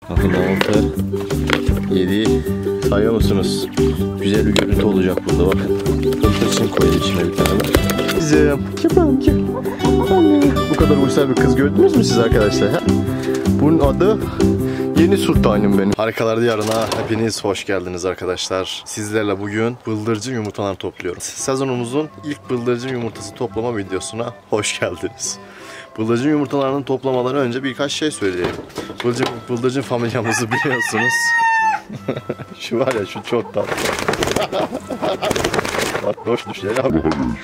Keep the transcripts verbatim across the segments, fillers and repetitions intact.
Bakın altı, yedi, sayıyor musunuz? Güzel bir görüntü olacak burada bakın. Filtre için koyayım içine bir tane. Kızım, yapalım ki. Bu kadar uysal bir kız gördünüz mü siz arkadaşlar? Ha? Bunun adı Yeni Sultanım benim. Harikalar Diyarı'na hepiniz hoş geldiniz arkadaşlar. Sizlerle bugün bıldırcın yumurtalar topluyorum. Sezonumuzun ilk bıldırcın yumurtası toplama videosuna hoş geldiniz. Bıldırcın yumurtalarının toplamadan önce birkaç şey söyleyeyim. Bıldırcın, bıldırcın familyamızı biliyorsunuz. Şu var ya, şu çok tatlı. Bak hoş düşler abi.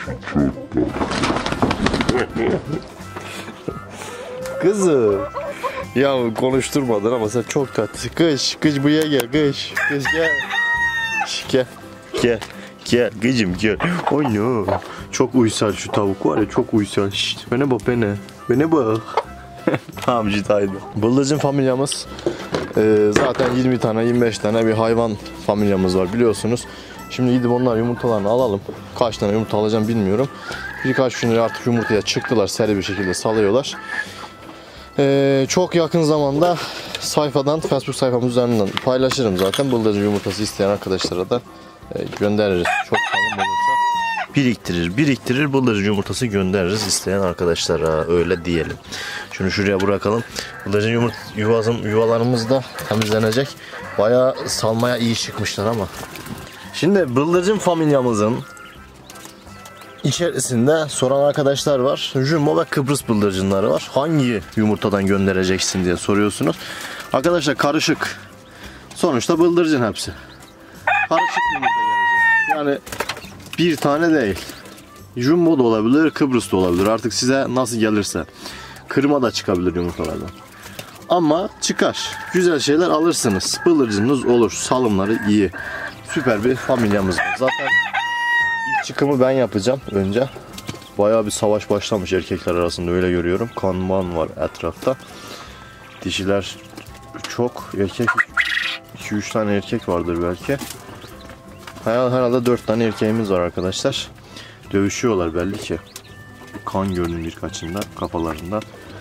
Kızım. Ya konuşturmadın ama sen çok tatlısın. Kış, kış buraya gel, kış. Kış gel. Şş, gel, gel, gel, kızım gel. Oh no. Çok uysal şu tavuk var ya, çok uysal. Şşt, bana bak bana. Bana bak. Tamam cidaydı. Bıldırcın familyamız e, zaten yirmi tane yirmi beş tane bir hayvan familyamız var biliyorsunuz. Şimdi gidip onlar yumurtalarını alalım. Kaç tane yumurta alacağım bilmiyorum. Birkaç gündür artık yumurtaya çıktılar, seri bir şekilde salıyorlar. Ee, çok yakın zamanda sayfadan, Facebook sayfamız üzerinden paylaşırım zaten. Bıldırcın yumurtası isteyen arkadaşlara da e, göndeririz. Çok sağlam olursa biriktirir, biriktirir bıldırcın yumurtası göndeririz isteyen arkadaşlara, öyle diyelim. Şunu şuraya bırakalım. Bıldırcın yumurta yuvasım, yuvalarımız da temizlenecek. Bayağı salmaya iyi çıkmışlar ama. Şimdi bıldırcın familyamızın İçerisinde soran arkadaşlar var. Jumbo ve Kıbrıs bıldırcınları var. Hangi yumurtadan göndereceksin diye soruyorsunuz. Arkadaşlar karışık. Sonuçta bıldırcın hepsi. Karışık yumurta gelecek. Yani bir tane değil. Jumbo da olabilir, Kıbrıs da olabilir. Artık size nasıl gelirse. Kırma da çıkabilir yumurtalardan. Ama çıkar. Güzel şeyler alırsınız. Bıldırcınınız olur. Salımları iyi. Süper bir familyamız var. Zaten çıkımı ben yapacağım önce. Bayağı bir savaş başlamış erkekler arasında, öyle görüyorum. Kanman var etrafta. Dişiler çok, erkek iki üç tane erkek vardır belki. Herhalde dört tane erkeğimiz var arkadaşlar. Dövüşüyorlar belli ki. Kan gördüm birkaçında kafalarında.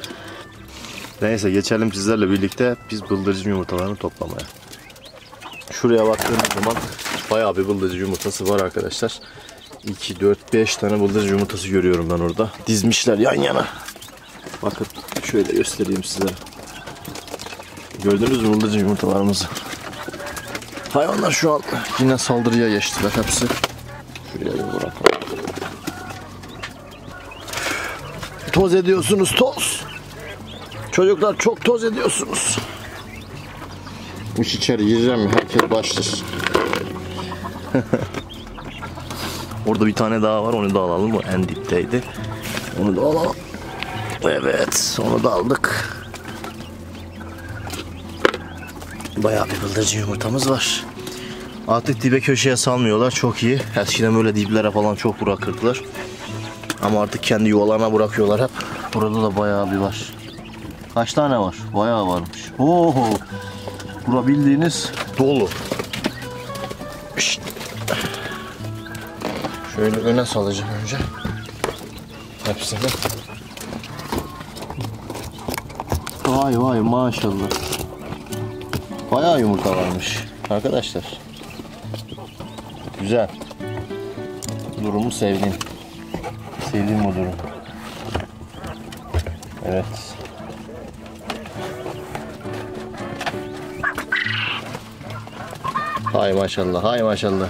Neyse geçelim sizlerle birlikte biz bıldırcın yumurtalarını toplamaya. Şuraya baktığımız zaman bayağı bir bıldırcın yumurtası var arkadaşlar. iki, dört, beş tane bıldırcın yumurtası görüyorum ben orada. Dizmişler yan yana. Bakın şöyle göstereyim size. Gördünüz mü bıldırcın yumurtalarımızı? Hayvanlar şu an yine saldırıya geçtiler hepsi. Şuraya bir bırakalım. Toz ediyorsunuz, toz. Çocuklar çok toz ediyorsunuz. İş içeri gireceğim mi? Herkes başlar. Orada bir tane daha var, onu da alalım. O en dipteydi. Onu da alalım. Evet, onu da aldık. Bayağı bir bıldırcın yumurtamız var. Artık dibe köşeye salmıyorlar, çok iyi. Eskiden böyle diplere falan çok bırakırdılar. Ama artık kendi yuvalarına bırakıyorlar hep. Burada da bayağı bir var. Kaç tane var? Bayağı varmış. Oho! Bura bildiğiniz dolu. Şşt. Şöyle öne salacağım önce. Hepsini. Vay vay maşallah. Bayağı yumurta varmış arkadaşlar. Güzel. Durumu sevdim. Sevdiğim bu durum. Evet. Hay maşallah, hay maşallah.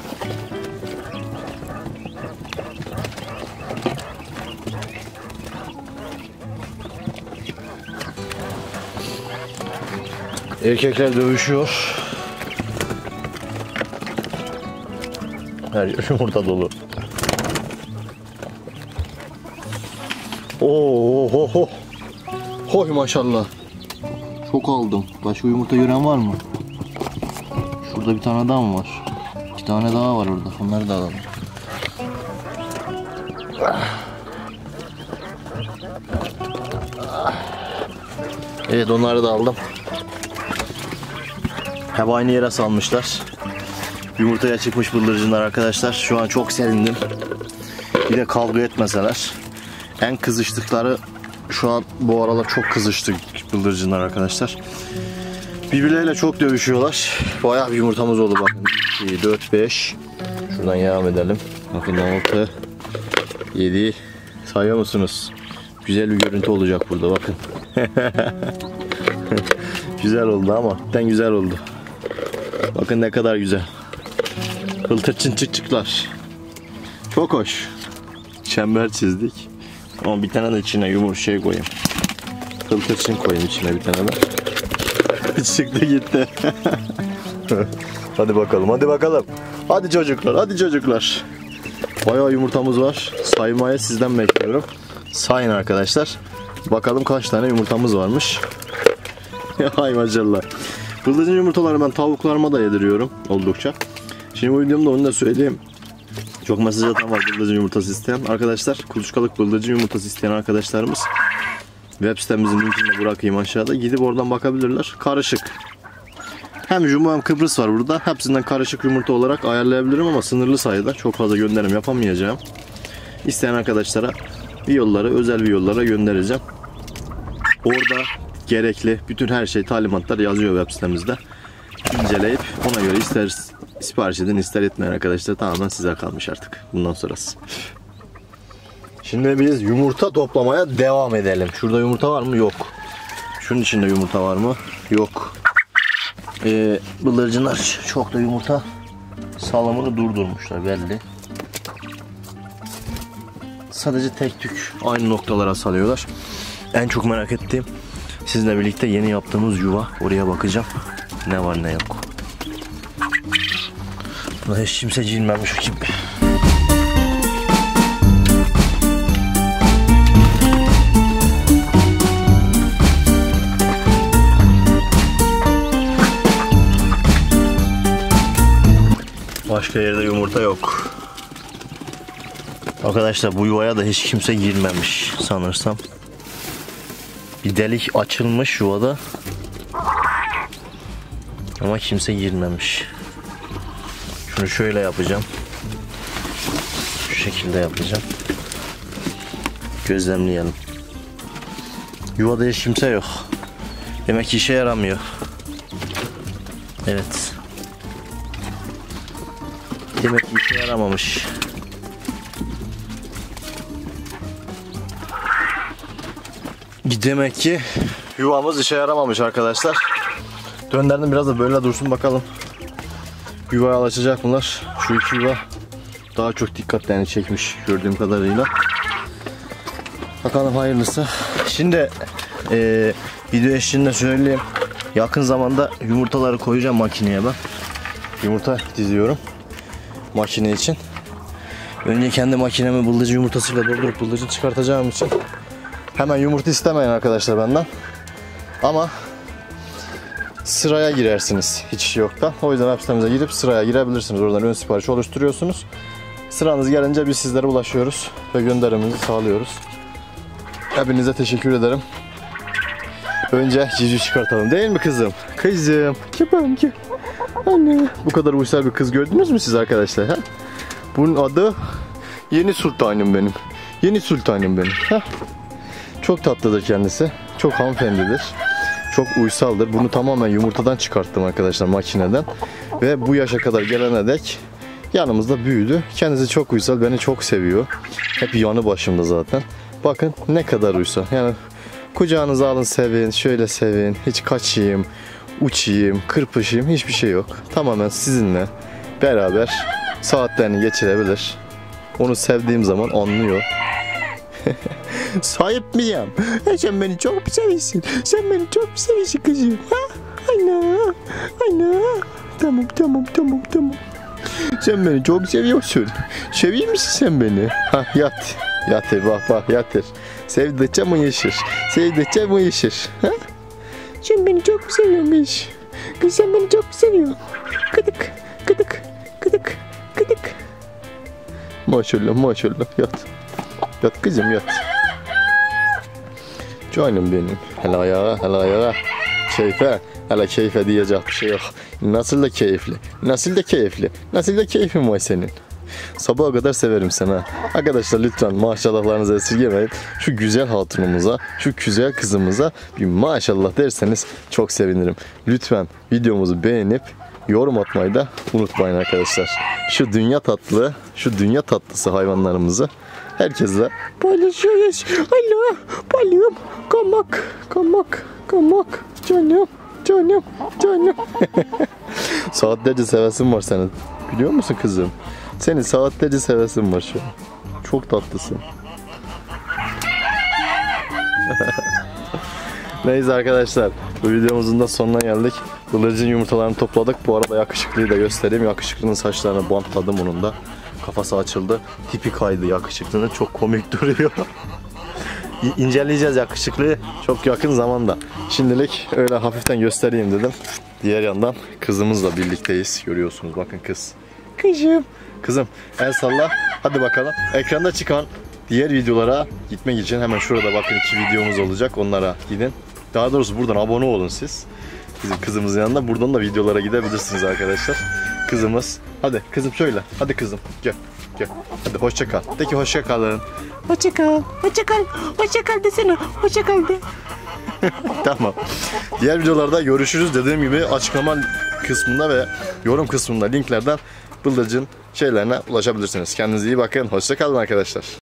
Erkekler dövüşüyor. Her yer yumurta dolu. Oo, ho, ho. Hoy maşallah. Çok aldım. Başka yumurta gören var mı? Şurada bir tane daha mı var? İki tane daha var orada. Onları da alalım. Evet, onları da aldım. Hep aynı yere salmışlar. Yumurtaya çıkmış bıldırcınlar arkadaşlar. Şu an çok sevindim. Bir de kavga etmeseler. En kızıştıkları şu an bu aralar çok kızıştı bıldırcınlar arkadaşlar. Birbirleriyle çok dövüşüyorlar. Bayağı bir yumurtamız oldu bakın. iki, dört, beş. Şuradan devam edelim. Bakın altı, yedi. Sayıyor musunuz? Güzel bir görüntü olacak burada bakın. Güzel oldu ama. Cidden güzel oldu. Bakın ne kadar güzel. Hıltırçın çık çıklar. Çok hoş. Çember çizdik. Ama bir tane de içine yumurta şey koyayım. Hıltırçın koyayım içine bir tane de. Çıktı gitti. Hadi bakalım, hadi bakalım. Hadi çocuklar, hadi çocuklar. Bayağı yumurtamız var. Saymayı sizden bekliyorum. Sayın arkadaşlar. Bakalım kaç tane yumurtamız varmış. Hay maşallah. Bıldırcın yumurtaları ben tavuklarıma da yediriyorum oldukça. Şimdi bu videomda onu da söyleyeyim. Çok mesaj atan var bıldırcın yumurtası isteyen arkadaşlar. Kuluçkalık bıldırcın yumurtası isteyen arkadaşlarımız. Web sitemizin linkini de bırakayım aşağıda. Gidip oradan bakabilirler. Karışık. Hem Jumbo hem Kıbrıs var burada. Hepsinden karışık yumurta olarak ayarlayabilirim ama sınırlı sayıda. Çok fazla gönderim yapamayacağım. İsteyen arkadaşlara bir yollara, özel bir yollara göndereceğim. Orada gerekli bütün her şey, talimatlar yazıyor web sitemizde. İnceleyip ona göre ister sipariş edin, ister etmeyin arkadaşlar. Tamamen size kalmış artık bundan sonrası. Şimdi biz yumurta toplamaya devam edelim. Şurada yumurta var mı? Yok. Şunun içinde yumurta var mı? Yok. Ee, bıldırcınlar çok da yumurta salımını durdurmuşlar belli. Sadece tek tük aynı noktalara salıyorlar. En çok merak ettiğim sizinle birlikte yeni yaptığımız yuva. Oraya bakacağım. Ne var ne yok. Burada hiç kimse cilmemiş gibi. Başka yerde yumurta yok. Arkadaşlar bu yuvaya da hiç kimse girmemiş sanırsam. Bir delik açılmış yuvada. Ama kimse girmemiş. Şunu şöyle yapacağım. Şu şekilde yapacağım. Gözlemleyelim. Yuvada hiç kimse yok. Demek ki işe yaramıyor. Evet. Demek ki işe yaramamış. Demek ki yuvamız işe yaramamış arkadaşlar. Döndürdüm biraz da böyle dursun bakalım. Yuvaya alışacak bunlar. Şu iki yuva daha çok dikkatlerini çekmiş gördüğüm kadarıyla. Bakalım hayırlısı. Şimdi e, video eşliğinde söyleyeyim. Yakın zamanda yumurtaları koyacağım makineye ben. Yumurta diziyorum makine için. Önce kendi makinemi bıldırcın yumurtasıyla doldurup bıldırcın çıkartacağım için hemen yumurta istemeyin arkadaşlar benden. Ama sıraya girersiniz hiç yoktan. O yüzden hapistemize girip sıraya girebilirsiniz. Oradan ön sipariş oluşturuyorsunuz. Sıranız gelince biz sizlere ulaşıyoruz ve gönderimimizi sağlıyoruz. Hepinize teşekkür ederim. Önce civciv çıkartalım değil mi kızım? Kızım. Kıpam ki. Anne. Bu kadar uysal bir kız gördünüz mü siz arkadaşlar? Ha? Bunun adı Yeni Sultanım benim. Yeni Sultanım benim. Ha? Çok tatlıdır kendisi. Çok hanımefendidir. Çok uysaldır. Bunu tamamen yumurtadan çıkarttım arkadaşlar makineden. Ve bu yaşa kadar gelene dek yanımızda büyüdü. Kendisi çok uysal. Beni çok seviyor. Hep yanı başımda zaten. Bakın ne kadar uysal. Yani kucağınıza alın sevin. Şöyle sevin. Hiç kaçayım, uçayım, kırpışayım. Hiçbir şey yok. Tamamen sizinle beraber saatlerini geçirebilir. Onu sevdiğim zaman anlıyor. Sahip miyim? Sen beni çok mu seviyorsun? Sen beni çok mu seviyorsun kızım? Ha? Ana, ana. Tamam, tamam, tamam, tamam. Sen beni çok seviyorsun. Seviyor musun sen beni? Ha, yat. Yatır, bak bak yatır. Sevdikçe mi yaşır? Sevdikçe mi yaşır? Ha? Sen beni çok mu seviyormuş? Kız sen beni çok mu seviyorsun? Kıdık, kıdık, kıdık, kıdık. Maşallah, maşallah yat. Yat kızım yat. Canım benim. Hele ayağa, hele ayağa. Keyfe. Hele keyfe diyecek bir şey yok. Nasıl da keyifli. Nasıl da keyifli. Nasıl da keyfin var senin. Sabaha kadar severim seni ha. Arkadaşlar lütfen maşallahlarınızı esirgemeyin. Şu güzel hatunumuza, şu güzel kızımıza bir maşallah derseniz çok sevinirim. Lütfen videomuzu beğenip yorum atmayı da unutmayın arkadaşlar. Şu dünya tatlı, şu dünya tatlısı hayvanlarımızı herkesle paylaşıyoruz. Alo, balım, kamak, kamak, kamak, canım, canım, canım. Saatlerce sevesim var senin. Biliyor musun kızım? Senin saatlerce sevesim var şu an. Çok tatlısın. Neyse arkadaşlar, bu videomuzun da sonuna geldik. Bıldırcın yumurtalarını topladık. Bu arada yakışıklıyı da göstereyim. Yakışıklının saçlarını bantladım onun da. Kafası açıldı. Tipi kaydı yakışıklının. Çok komik duruyor. İnceleyeceğiz yakışıklıyı çok yakın zamanda. Şimdilik öyle hafiften göstereyim dedim. Diğer yandan kızımızla birlikteyiz. Görüyorsunuz bakın kız. Kızım. Kızım el salla. Hadi bakalım. Ekranda çıkan diğer videolara gitmek için hemen şurada bakın iki videomuz olacak. Onlara gidin. Daha doğrusu buradan abone olun siz. Bizim kızımızın yanında. Buradan da videolara gidebilirsiniz arkadaşlar. Kızımız. Hadi kızım söyle. Hadi kızım. Gel. Gel. Hadi hoşça kal. De ki hoşça kalın. Hoşça kal. Hoşça kal. Hoşça kal desene. Hoşça kal de. Tamam. Diğer videolarda görüşürüz. Dediğim gibi açıklama kısmında ve yorum kısmında linklerden Bıldırcın şeylerine ulaşabilirsiniz. Kendinize iyi bakın. Hoşça kalın arkadaşlar.